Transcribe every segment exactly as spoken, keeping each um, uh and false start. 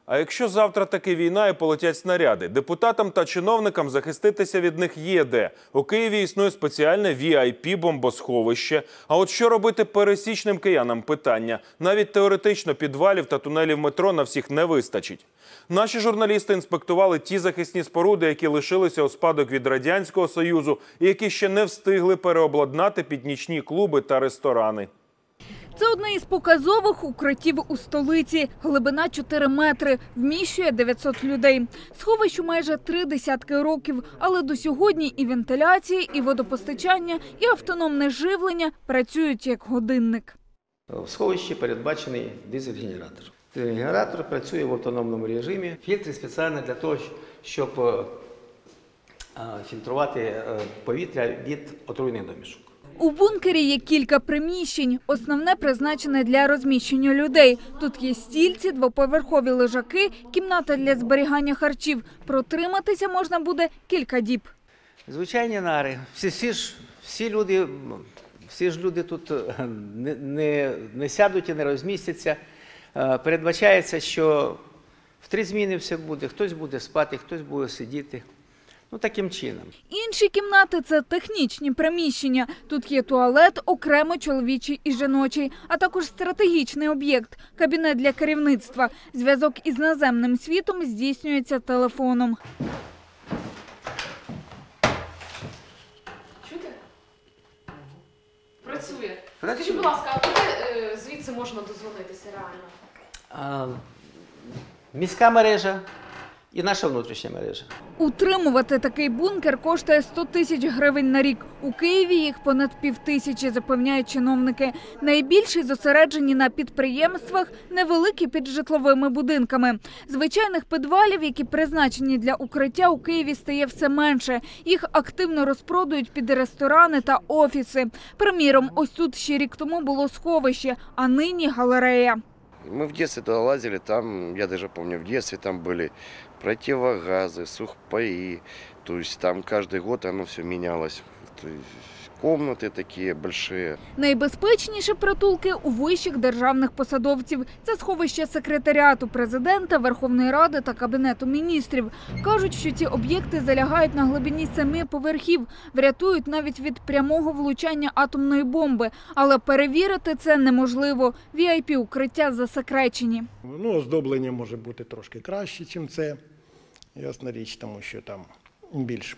А якщо завтра таки війна і полетять снаряди, депутатам та чиновникам захиститися від них є де. У Києві існує спеціальне ві ай пі-бомбосховище. А от що робити пересічним киянам – питання. Навіть теоретично підвалів та тунелів метро на всіх не вистачить. Наші журналісти інспектували ті захисні споруди, які лишилися у спадок від Радянського Союзу і які ще не встигли переобладнати під нічні клуби та ресторани. Це одне із показових укриттів у столиці. Глибина чотири метри, вміщує дев'ятсот людей. Сховищу майже три десятки років, але до сьогодні і вентиляція, і водопостачання, і автономне живлення працюють як годинник. В сховищі передбачений дизель-генератор. Генератор працює в автономному режимі. Фільтри спеціально для того, щоб фільтрувати повітря від отруйних домішок. У бункері є кілька приміщень. Основне призначене для розміщення людей. Тут є стільці, двоповерхові лежаки, кімната для зберігання харчів. Протриматися можна буде кілька діб. Звичайні нари. Всі, всі, ж, всі, люди, всі ж люди тут не, не, не сядуть і не розмістяться. Передбачається, що в три зміни все буде. Хтось буде спати, хтось буде сидіти. Ну, таким чином. Інші кімнати – це технічні приміщення. Тут є туалет, окремо чоловічий і жіночий, а також стратегічний об'єкт – кабінет для керівництва. Зв'язок із наземним світом здійснюється телефоном. Чути? Працює. Скажіть, будь ласка, а куди звідси можна дозвонитися реально? А, міська мережа. І наша внутрішня мережа. Утримувати такий бункер коштує сто тисяч гривень на рік. У Києві їх понад півтисячі, запевняють чиновники. Найбільші зосереджені на підприємствах, невеликі під житловими будинками. Звичайних підвалів, які призначені для укриття, у Києві стає все менше. Їх активно розпродають під ресторани та офіси. Приміром, ось тут ще рік тому було сховище, а нині галерея. Мы в детстве туда лазили, там, я даже помню, в детстве там были противогазы, сухпаи, то есть там каждый год оно все менялось. То есть комнаты такие большие. Найбезпечніші притулки у вищих державних посадовців. Це сховище секретаріату президента, Верховної Ради та Кабінету міністрів. Кажуть, що ці об'єкти залягають на глибині семи поверхів, врятують навіть від прямого влучання атомної бомби. Але перевірити це неможливо. ві ай пі-укриття засекречені. Ну, оздоблення може бути трошки краще, ніж це. Ясна річ, тому що там більш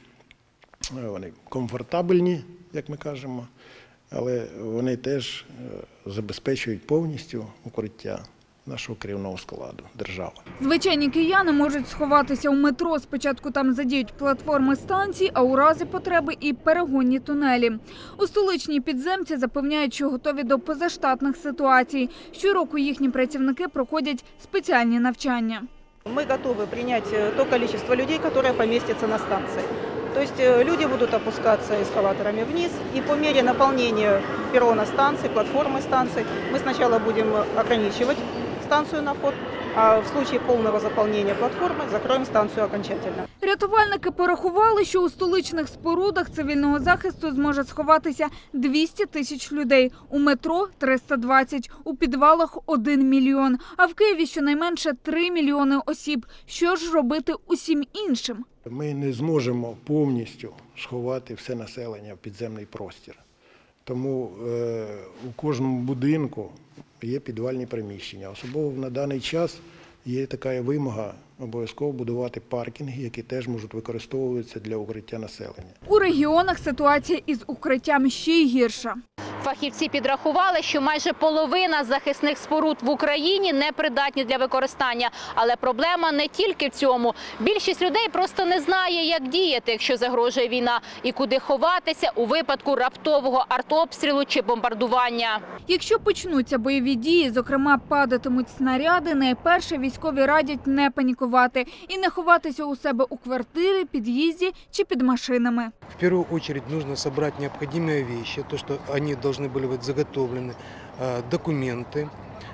вони комфортабельні, як ми кажемо, але вони теж забезпечують повністю укриття нашого керівного складу держави. Звичайні кияни можуть сховатися у метро. Спочатку там задіють платформи станцій, а у разі потреби і перегонні тунелі. У столичній підземці запевняють, що готові до позаштатних ситуацій. Щороку їхні працівники проходять спеціальні навчання. Ми готові прийняти те кількість людей, яке поміститься на станції. То есть люди будут опускаться эскалаторами вниз, и по мере наполнения перрона станции, платформы станции, мы сначала будем ограничивать станцию на вход, а в случае полного заполнения платформы закроем станцию окончательно. Рятувальники порахували, що у столичних спорудах цивільного захисту зможе сховатися двісті тисяч людей, у метро – триста двадцять, у підвалах – один мільйон, а в Києві щонайменше три мільйони осіб. Що ж робити усім іншим? Ми не зможемо повністю сховати все населення в підземний простір. Тому е, у кожному будинку є підвальні приміщення. Особливо на даний час є така вимога обов'язково будувати паркінги, які теж можуть використовуватися для укриття населення. У регіонах ситуація із укриттям ще й гірша. Фахівці підрахували, що майже половина захисних споруд в Україні не придатні для використання. Але проблема не тільки в цьому. Більшість людей просто не знає, як діяти, якщо загрожує війна, і куди ховатися у випадку раптового артобстрілу чи бомбардування. Якщо почнуться бойові дії, зокрема падатимуть снаряди, найперше військові радять не панікувати і не ховатися у себе у квартирі, під'їзді чи під машинами. В першу чергу потрібно зібрати необхідні речі, то, що вони должны были быть заготовлены, документы,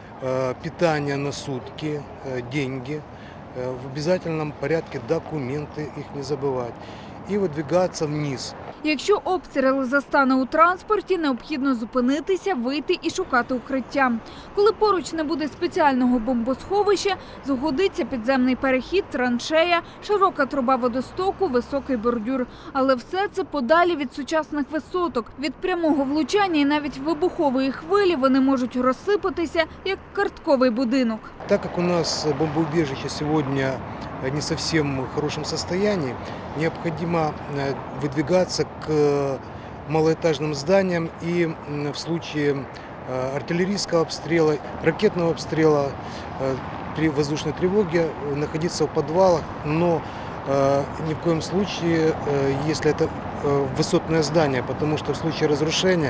питание на сутки, деньги, в обязательном порядке документы, их не забывать, и выдвигаться вниз. Якщо обстріл застане у транспорті, необхідно зупинитися, вийти і шукати укриття. Коли поруч не буде спеціального бомбосховища, згодиться підземний перехід, траншея, широка труба водостоку, високий бордюр. Але все це подалі від сучасних висоток. Від прямого влучання і навіть вибухової хвилі вони можуть розсипатися, як картковий будинок. Так как у нас бомбоубежище сегодня не совсем в хорошем состоянии, необходимо выдвигаться к малоэтажным зданиям и в случае артиллерийского обстрела, ракетного обстрела, при воздушной тревоге находиться в подвалах, но ни в коем случае, если это высотное здание, потому что в случае разрушения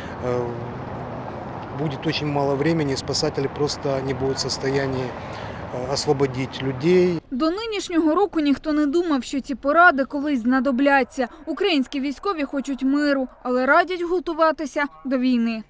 будет очень мало времени, спасатели просто не будут в состоянии освободити людей. До нинішнього року ніхто не думав, що ці поради колись знадобляться. Українські військові хочуть миру, але радять готуватися до війни.